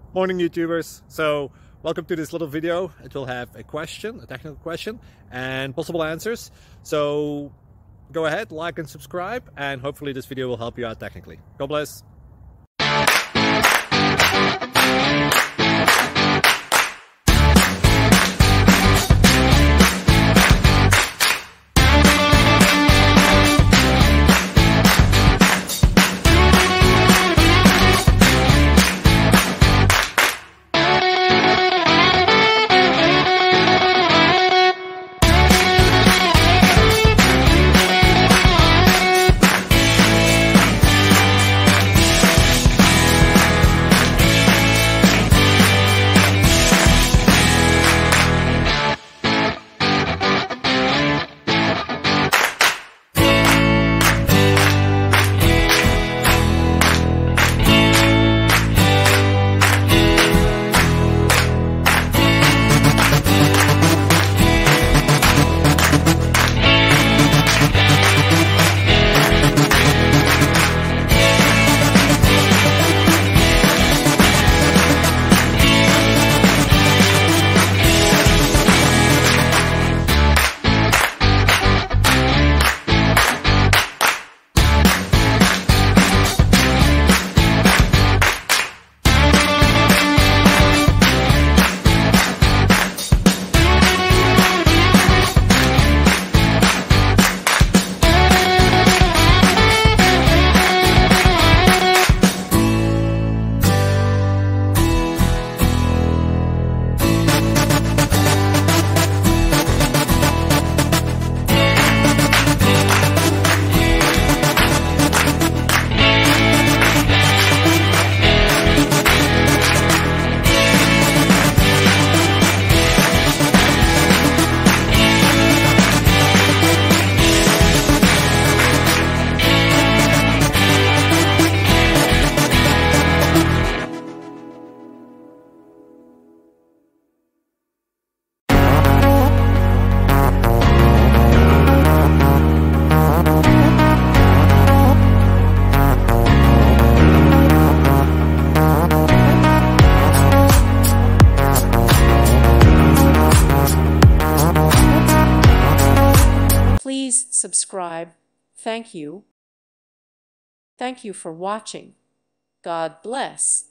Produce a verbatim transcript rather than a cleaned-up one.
Morning YouTubers. So welcome to this little video. It will have a question, a technical question, and possible answers. So go ahead, like and subscribe, and hopefully this video will help you out technically. God bless. Please subscribe. Thank you. Thank you for watching. God bless.